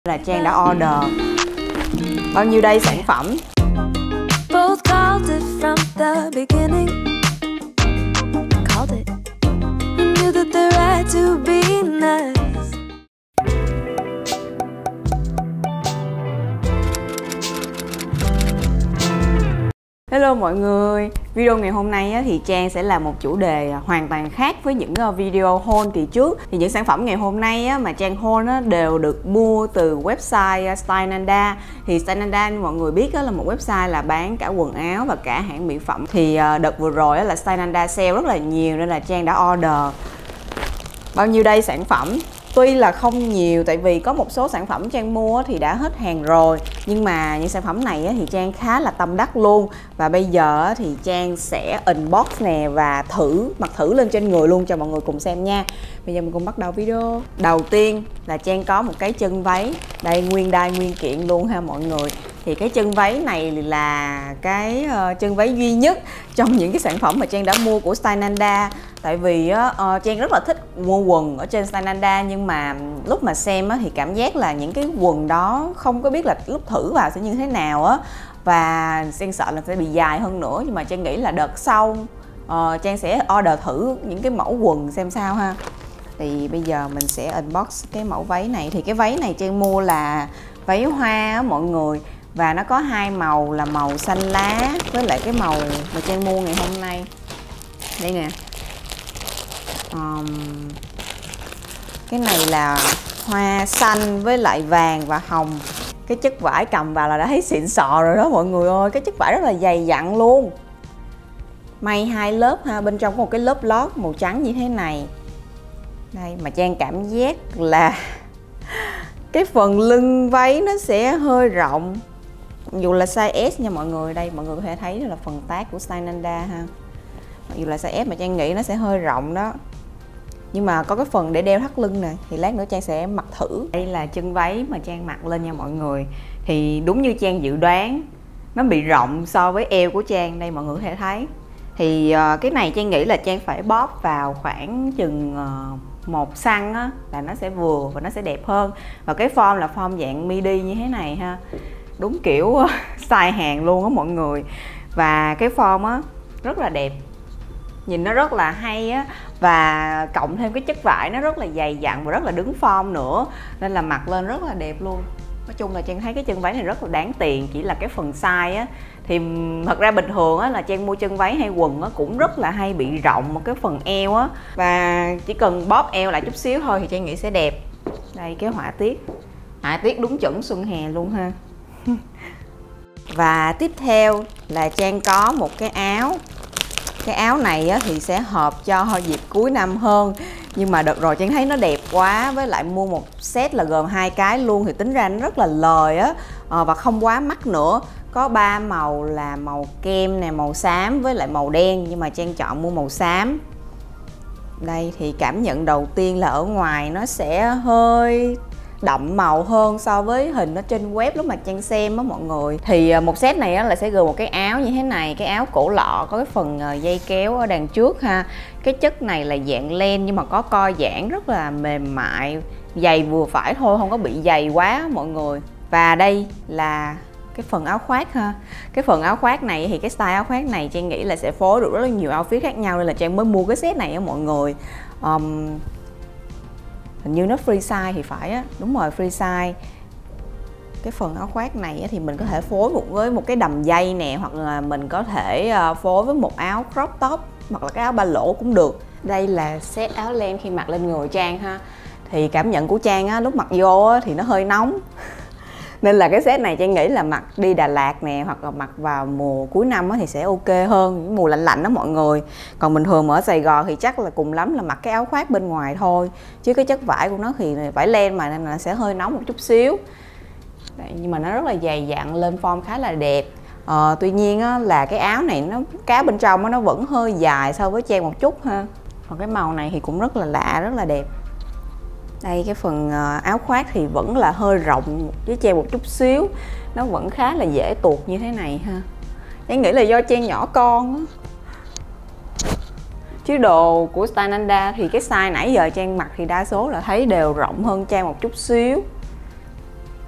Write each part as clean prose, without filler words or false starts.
Là Trang đã order bao nhiêu đây sản phẩm. Both called it from the beginning. Called it. We knew that the right to be nice. Hello mọi người, video ngày hôm nay thì Trang sẽ làm một chủ đề hoàn toàn khác với những video haul kỳ trước. Thì những sản phẩm ngày hôm nay mà Trang haul đều được mua từ website Styleinda. Thì Styleinda như mọi người biết là một website là bán cả quần áo và cả hãng mỹ phẩm. Thì đợt vừa rồi là Styleinda sale rất là nhiều nên là Trang đã order bao nhiêu đây sản phẩm. Tuy là không nhiều tại vì có một số sản phẩm Trang mua thì đã hết hàng rồi, nhưng mà những sản phẩm này thì Trang khá là tâm đắc luôn. Và bây giờ thì Trang sẽ unbox nè và mặc thử lên trên người luôn cho mọi người cùng xem nha. Bây giờ mình cùng bắt đầu video. Đầu tiên là Trang có một cái chân váy, đây nguyên đai nguyên kiện luôn ha mọi người. Thì cái chân váy này là cái chân váy duy nhất trong những cái sản phẩm mà Trang đã mua của Styleinda. Tại vì Trang rất là thích mua quần ở trên Styleinda, nhưng mà lúc mà xem thì cảm giác là những cái quần đó không có biết là lúc thử vào sẽ như thế nào á, và Trang sợ là sẽ bị dài hơn nữa. Nhưng mà Trang nghĩ là đợt sau Trang sẽ order thử những cái mẫu quần xem sao ha. Thì bây giờ mình sẽ unbox cái mẫu váy này. Thì cái váy này Trang mua là váy hoa á mọi người, và nó có hai màu là màu xanh lá với lại cái màu mà Trang mua ngày hôm nay. Đây nè. Cái này là hoa xanh với lại vàng và hồng. Cái chất vải cầm vào là đã thấy xịn sò rồi đó mọi người ơi. Cái chất vải rất là dày dặn luôn. May hai lớp ha, bên trong có một cái lớp lót màu trắng như thế này. Đây mà Trang cảm giác là cái phần lưng váy nó sẽ hơi rộng, dù là size S nha mọi người. Đây mọi người có thể thấy đó là phần tag của Styleinda ha. Mặc dù là size S mà Trang nghĩ nó sẽ hơi rộng đó, nhưng mà có cái phần để đeo thắt lưng này thì lát nữa Trang sẽ mặc thử. Đây là chân váy mà Trang mặc lên nha mọi người. Thì đúng như Trang dự đoán, nó bị rộng so với eo của Trang. Đây mọi người có thể thấy. Thì cái này Trang nghĩ là Trang phải bóp vào khoảng chừng 1 xăng á, là nó sẽ vừa và nó sẽ đẹp hơn. Và cái form là form dạng midi như thế này ha, đúng kiểu size hàng luôn á mọi người. Và cái form á rất là đẹp, nhìn nó rất là hay á, và cộng thêm cái chất vải nó rất là dày dặn và rất là đứng form nữa, nên là mặc lên rất là đẹp luôn. Nói chung là Trang thấy cái chân váy này rất là đáng tiền. Chỉ là cái phần size á, thì thật ra bình thường á là Trang mua chân váy hay quần á cũng rất là hay bị rộng một cái phần eo á, và chỉ cần bóp eo lại chút xíu thôi thì Trang nghĩ sẽ đẹp. Đây cái họa tiết đúng chuẩn xuân hè luôn ha. Và tiếp theo là Trang có một cái áo. Cái áo này á, thì sẽ hợp cho dịp cuối năm hơn, nhưng mà đợt rồi Trang thấy nó đẹp quá, với lại mua một set là gồm 2 cái luôn thì tính ra nó rất là lời á, và không quá mắc nữa. Có 3 màu là màu kem nè, màu xám với lại màu đen, nhưng mà Trang chọn mua màu xám. Đây thì cảm nhận đầu tiên là ở ngoài nó sẽ hơi đậm màu hơn so với hình ở trên web lúc mà Trang xem á mọi người. Thì một set này á, là sẽ gồm một cái áo như thế này. Cái áo cổ lọ có cái phần dây kéo ở đằng trước ha. Cái chất này là dạng len nhưng mà có co giãn rất là mềm mại, dày vừa phải thôi, không có bị dày quá mọi người. Và đây là cái phần áo khoác ha. Cái phần áo khoác này thì cái style áo khoác này Trang nghĩ là sẽ phối được rất là nhiều outfit khác nhau, nên là Trang mới mua cái set này á mọi người. Hình như nó free size thì phải á, đúng rồi free size. Cái phần áo khoác này thì mình có thể phối với một cái đầm dây nè, hoặc là mình có thể phối với một áo crop top hoặc là cái áo ba lỗ cũng được. Đây là set áo len khi mặc lên người Trang ha. Thì cảm nhận của Trang á, lúc mặc vô á, thì nó hơi nóng. Nên là cái set này Trang nghĩ là mặc đi Đà Lạt nè, hoặc là mặc vào mùa cuối năm thì sẽ ok hơn, mùa lạnh lạnh đó mọi người. Còn bình thường ở Sài Gòn thì chắc là cùng lắm là mặc cái áo khoác bên ngoài thôi, chứ cái chất vải của nó thì vải len mà, nên là sẽ hơi nóng một chút xíu. Đấy, nhưng mà nó rất là dày dặn, lên form khá là đẹp. Tuy nhiên á, là cái áo này nó cá bên trong á, nó vẫn hơi dài so với Trang một chút ha. Còn cái màu này thì cũng rất là lạ, rất là đẹp. Đây cái phần áo khoác thì vẫn là hơi rộng với Trang một chút xíu, nó vẫn khá là dễ tuột như thế này ha. Trang nghĩ là do Trang nhỏ con á, chứ đồ của Styleinda thì cái size nãy giờ Trang mặc thì đa số là thấy đều rộng hơn Trang một chút xíu.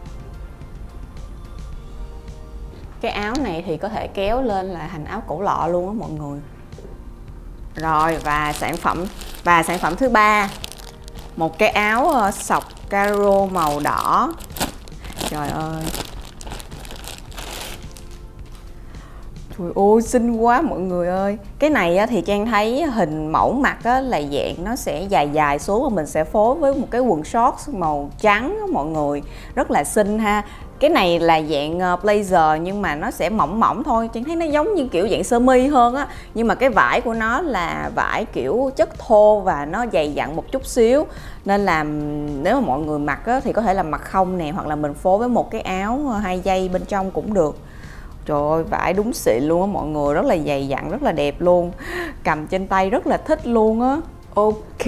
Cái áo này thì có thể kéo lên là thành áo cổ lọ luôn á mọi người. Rồi và sản phẩm thứ ba, một cái áo sọc caro màu đỏ. Trời ơi, trời ơi xinh quá mọi người ơi. Cái này thì Trang thấy hình mẫu mặt là dạng nó sẽ dài dài xuống, và mình sẽ phối với một cái quần shorts màu trắng đó, mọi người. Rất là xinh ha. Cái này là dạng blazer nhưng mà nó sẽ mỏng mỏng thôi. Trang thấy nó giống như kiểu dạng sơ mi hơn á. Nhưng mà cái vải của nó là vải kiểu chất thô và nó dày dặn một chút xíu. Nên là nếu mà mọi người mặc thì có thể là mặc không nè, hoặc là mình phối với một cái áo 2 dây bên trong cũng được. Trời ơi, vải đúng xịn luôn á mọi người, rất là dày dặn, rất là đẹp luôn. Cầm trên tay rất là thích luôn á. Ok.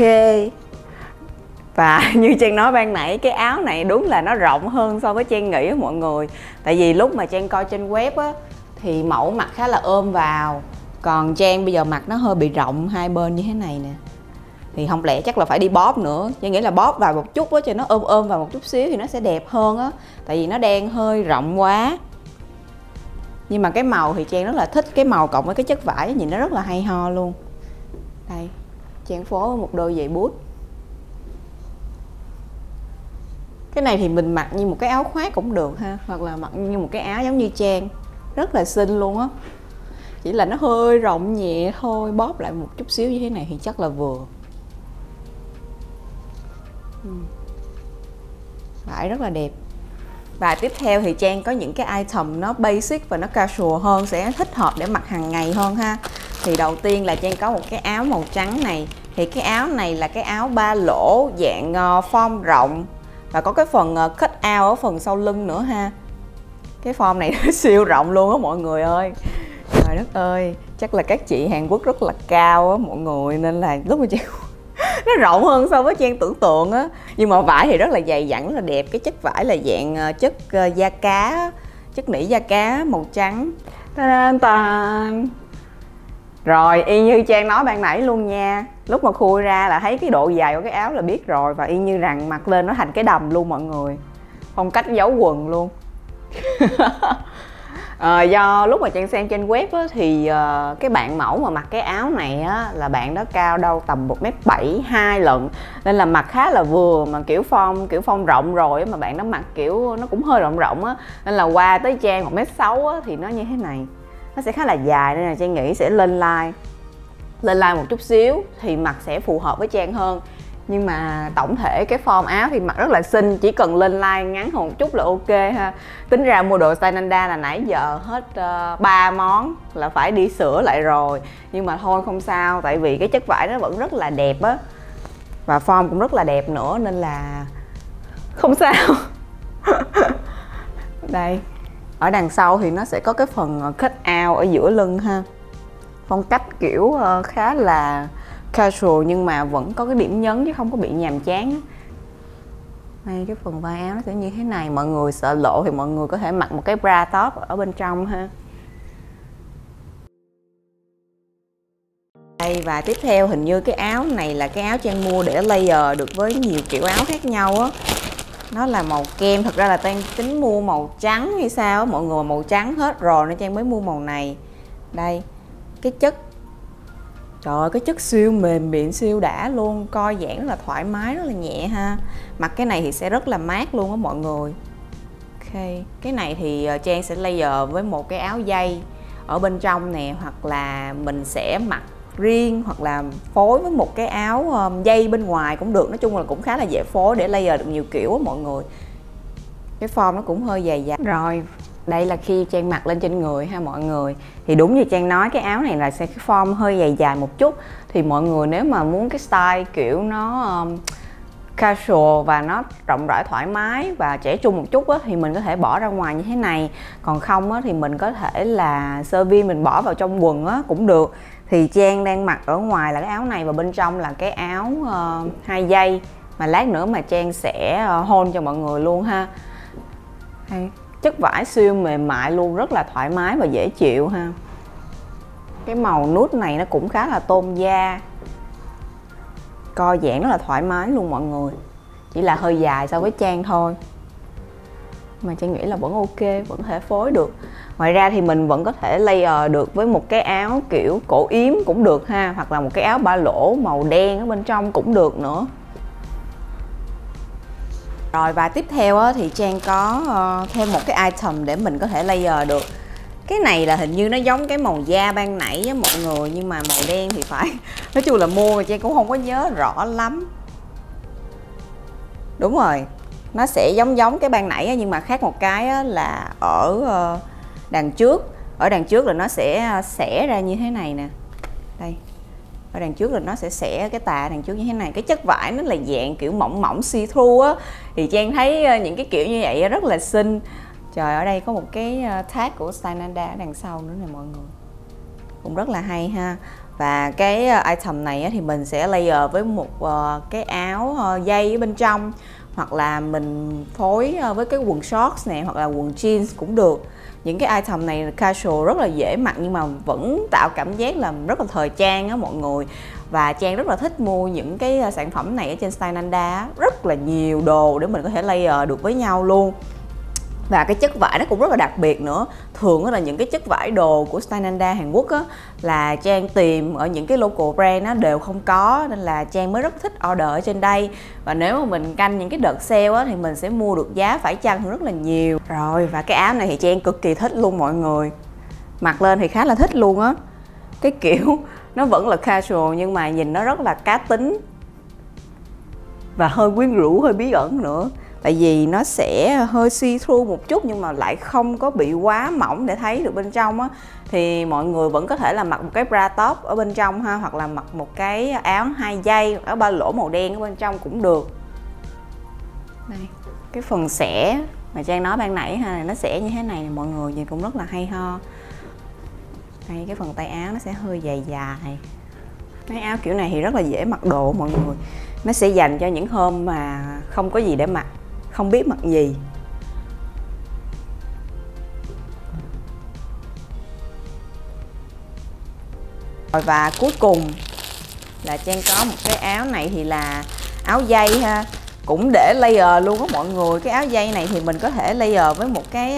Và như Trang nói ban nãy, cái áo này đúng là nó rộng hơn so với Trang nghĩ á mọi người. Tại vì lúc mà Trang coi trên web á thì mẫu mặt khá là ôm vào. Còn Trang bây giờ mặt nó hơi bị rộng hai bên như thế này nè. Thì không lẽ chắc là phải đi bóp nữa. Trang nghĩ là bóp vào một chút á cho nó ôm vào một chút xíu thì nó sẽ đẹp hơn á. Tại vì nó đang hơi rộng quá. Nhưng mà cái màu thì Trang rất là thích. Cái màu cộng với cái chất vải nhìn nó rất là hay ho luôn. Đây, Trang phối với một đôi giày boot. Cái này thì mình mặc như một cái áo khoác cũng được ha, hoặc là mặc như một cái áo giống như Trang. Rất là xinh luôn á. Chỉ là nó hơi rộng nhẹ thôi, bóp lại một chút xíu như thế này thì chắc là vừa. Vải rất là đẹp. Và tiếp theo thì Trang có những cái item nó basic và nó casual hơn, sẽ thích hợp để mặc hàng ngày hơn ha. Thì đầu tiên là Trang có một cái áo màu trắng này. Thì cái áo này là cái áo 3 lỗ dạng form rộng. Và có cái phần cut out ở phần sau lưng nữa ha. Cái form này nó siêu rộng luôn á mọi người ơi. Trời đất ơi, chắc là các chị Hàn Quốc rất là cao á mọi người. Nên là lúc mà Trang nó rộng hơn so với Trang tưởng tượng á. Nhưng mà vải thì rất là dày dặn, rất là đẹp. Cái chất vải là dạng chất da cá, chất nỉ da cá màu trắng. Rồi y như Trang nói ban nãy luôn nha. Lúc mà khui ra là thấy cái độ dài của cái áo là biết rồi. Và y như rằng mặc lên nó thành cái đầm luôn mọi người. Phong cách giấu quần luôn. Do lúc mà Trang xem trên web á, thì cái bạn mẫu mà mặc cái áo này á, là bạn đó cao đâu tầm 1m72 lận. Nên là mặc khá là vừa, mà kiểu form rộng rồi mà bạn đó mặc kiểu nó cũng hơi rộng rộng á. Nên là qua tới Trang 1m6 á, thì nó như thế này. Nó sẽ khá là dài nên là Trang nghĩ sẽ lên like một chút xíu thì mặc sẽ phù hợp với Trang hơn. Nhưng mà tổng thể cái form áo thì mặc rất là xinh, chỉ cần lên like ngắn hơn một chút là ok ha. Tính ra mua đồ style Nanda là nãy giờ hết 3 món là phải đi sửa lại rồi. Nhưng mà thôi không sao, tại vì cái chất vải nó vẫn rất là đẹp á. Và form cũng rất là đẹp nữa nên là không sao. Đây, ở đằng sau thì nó sẽ có cái phần cut out ở giữa lưng ha. Phong cách kiểu khá là casual nhưng mà vẫn có cái điểm nhấn chứ không có bị nhàm chán. Đây, cái phần vai áo nó sẽ như thế này. Mọi người sợ lộ thì mọi người có thể mặc một cái bra top ở bên trong ha. Đây, và tiếp theo hình như cái áo này là cái áo Trang mua để layer được với nhiều kiểu áo khác nhau á. Nó là màu kem, thật ra là Trang tính mua màu trắng hay sao á. Mọi người màu trắng hết rồi nên Trang mới mua màu này. Đây, cái chất, trời ơi, cái chất siêu mềm mịn, siêu đã luôn. Coi giãn rất là thoải mái, rất là nhẹ ha. Mặc cái này thì sẽ rất là mát luôn á mọi người. Ok, cái này thì Trang sẽ layer với một cái áo dây ở bên trong nè. Hoặc là mình sẽ mặc riêng, hoặc là phối với một cái áo dây bên ngoài cũng được. Nói chung là cũng khá là dễ phối để layer được nhiều kiểu á mọi người. Cái form nó cũng hơi dày dặn. Rồi, đây là khi Trang mặc lên trên người ha mọi người. Thì đúng như Trang nói, cái áo này là sẽ cái form hơi dài dài một chút. Thì mọi người nếu mà muốn cái style kiểu nó casual và nó rộng rãi thoải mái và trẻ trung một chút á, thì mình có thể bỏ ra ngoài như thế này. Còn không á, thì mình có thể là sơ viên mình bỏ vào trong quần á, cũng được. Thì Trang đang mặc ở ngoài là cái áo này và bên trong là cái áo 2 dây. Mà lát nữa mà Trang sẽ haul cho mọi người luôn ha. Hay. Chất vải siêu mềm mại luôn, rất là thoải mái và dễ chịu ha. Cái màu nude này nó cũng khá là tôn da. Co giãn rất là thoải mái luôn mọi người. Chỉ là hơi dài so với Trang thôi. mà Trang nghĩ là vẫn ok, vẫn có thể phối được. Ngoài ra thì mình vẫn có thể layer được với một cái áo kiểu cổ yếm cũng được ha, hoặc là một cái áo ba lỗ màu đen ở bên trong cũng được nữa. Rồi và tiếp theo á, thì Trang có thêm một cái item để mình có thể layer được. Cái này là hình như nó giống cái màu da ban nãy với mọi người, nhưng mà màu đen thì phải nói chung là mua mà Trang cũng không có nhớ rõ lắm. Đúng rồi, nó sẽ giống cái ban nãy nhưng mà khác một cái là ở đằng trước. Ở đằng trước là nó sẽ xẻ ra như thế này nè. Đây, ở đằng trước là nó sẽ xẻ cái tà đằng trước như thế này. Cái chất vải nó là dạng kiểu mỏng mỏng see through á, thì Trang thấy những cái kiểu như vậy rất là xinh. Trời, ở đây có một cái tag của Stylenda ở đằng sau nữa nè mọi người, cũng rất là hay ha. Và cái item này thì mình sẽ layer với một cái áo dây ở bên trong, hoặc là mình phối với cái quần shorts này, hoặc là quần jeans cũng được. Những cái item này casual rất là dễ mặc nhưng mà vẫn tạo cảm giác là rất là thời trang á mọi người. Và Trang rất là thích mua những cái sản phẩm này ở trên Stylenda, rất là nhiều đồ để mình có thể layer được với nhau luôn. Và cái chất vải nó cũng rất là đặc biệt nữa. Thường là những cái chất vải đồ của Stylenda Hàn Quốc á, là Trang tìm ở những cái local brand á, đều không có, nên là Trang mới rất thích order ở trên đây. Và nếu mà mình canh những cái đợt sale á, thì mình sẽ mua được giá phải chăng hơn rất là nhiều. Rồi và cái áo này thì Trang cực kỳ thích luôn mọi người. Mặc lên thì khá là thích luôn á. Cái kiểu nó vẫn là casual nhưng mà nhìn nó rất là cá tính và hơi quyến rũ, hơi bí ẩn nữa. Tại vì nó sẽ hơi see through một chút nhưng mà lại không có bị quá mỏng để thấy được bên trong á. Thì mọi người vẫn có thể là mặc một cái bra top ở bên trong ha, hoặc là mặc một cái áo 2 dây, áo ba lỗ màu đen ở bên trong cũng được. Đây, cái phần xẻ mà Trang nói ban nãy ha, nó xẻ như thế này nè mọi người, nhìn cũng rất là hay ho. Đây, cái phần tay áo nó sẽ hơi dài dài. Cái áo kiểu này thì rất là dễ mặc đồ mọi người. Nó sẽ dành cho những hôm mà không có gì để mặc, không biết mặc gì. Rồi và cuối cùng là Trang có một cái áo này thì là áo dây ha, cũng để layer luôn á mọi người. Cái áo dây này thì mình có thể layer với một cái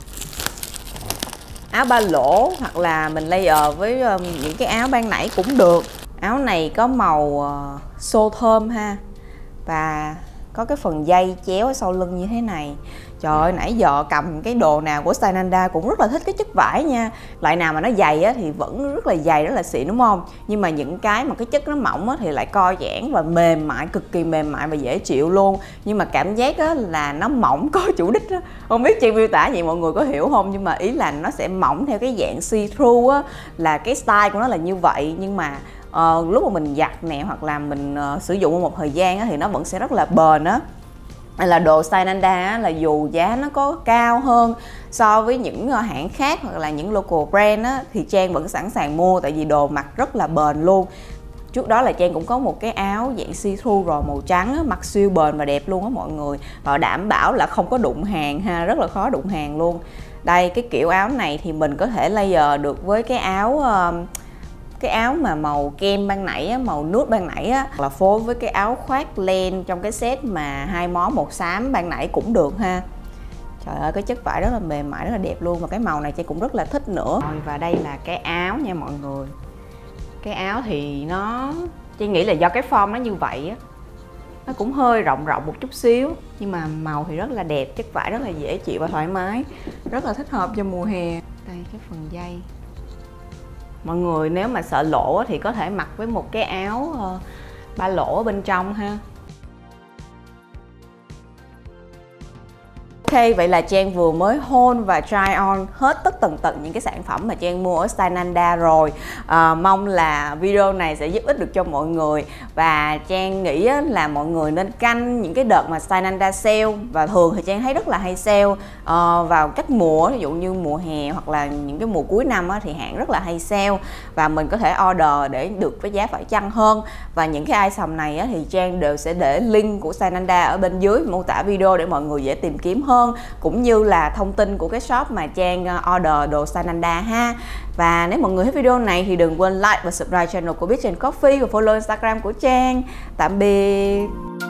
áo ba lỗ, hoặc là mình layer với những cái áo ban nãy cũng được. Áo này có màu xô thơm ha, và có cái phần dây chéo ở sau lưng như thế này. Trời ơi, nãy giờ cầm cái đồ nào của Stylenda cũng rất là thích cái chất vải nha. Loại nào mà nó dày á, thì vẫn rất là dày, rất là xịn đúng không? Nhưng mà những cái mà cái chất nó mỏng á, thì lại co giãn và mềm mại, cực kỳ mềm mại và dễ chịu luôn. Nhưng mà cảm giác á, là nó mỏng có chủ đích á. Không biết Trang miêu tả vậy mọi người có hiểu không? Nhưng mà ý là nó sẽ mỏng theo cái dạng see through á, là cái style của nó là như vậy. Nhưng mà lúc mà mình giặt nè, hoặc là mình sử dụng một thời gian á, thì nó vẫn sẽ rất là bền á. Là đồ Stylenda là dù giá nó có cao hơn so với những hãng khác hoặc là những local brand á, thì Trang vẫn sẵn sàng mua, tại vì đồ mặc rất là bền luôn. Trước đó là Trang cũng có một cái áo dạng see through rồi màu trắng á, mặc siêu bền và đẹp luôn á mọi người, và đảm bảo là không có đụng hàng ha, rất là khó đụng hàng luôn. Đây, cái kiểu áo này thì mình có thể layer được với cái áo mà màu kem ban nãy á, màu nude ban nãy á, hoặc là phối với cái áo khoác len trong cái set mà 2 món một xám ban nãy cũng được ha. Trời ơi, cái chất vải rất là mềm mại, rất là đẹp luôn, và cái màu này Trang cũng rất là thích nữa. Rồi, và đây là cái áo nha mọi người. Cái áo thì Trang nghĩ là do cái form nó như vậy á, nó cũng hơi rộng một chút xíu, nhưng mà màu thì rất là đẹp, chất vải rất là dễ chịu và thoải mái, rất là thích hợp cho mùa hè. Đây, cái phần dây. Mọi người nếu mà sợ lỗ thì có thể mặc với một cái áo ba lỗ ở bên trong ha. Ok, vậy là Trang vừa mới haul và try on hết tất tần tật những cái sản phẩm mà Trang mua ở Stylenda rồi. Mong là video này sẽ giúp ích được cho mọi người. Và Trang nghĩ là mọi người nên canh những cái đợt mà Stylenda sale. Và thường thì Trang thấy rất là hay sale vào các mùa, ví dụ như mùa hè hoặc là những cái mùa cuối năm thì hãng rất là hay sale. Và mình có thể order để được với giá phải chăng hơn. Và những cái item này thì Trang đều sẽ để link của Stylenda ở bên dưới mô tả video để mọi người dễ tìm kiếm hơn, cũng như là thông tin của cái shop mà Trang order đồ Stylenda ha. Và nếu mọi người thích video này thì đừng quên like và subscribe channel của Beach & Coffee và follow Instagram của Trang. Tạm biệt.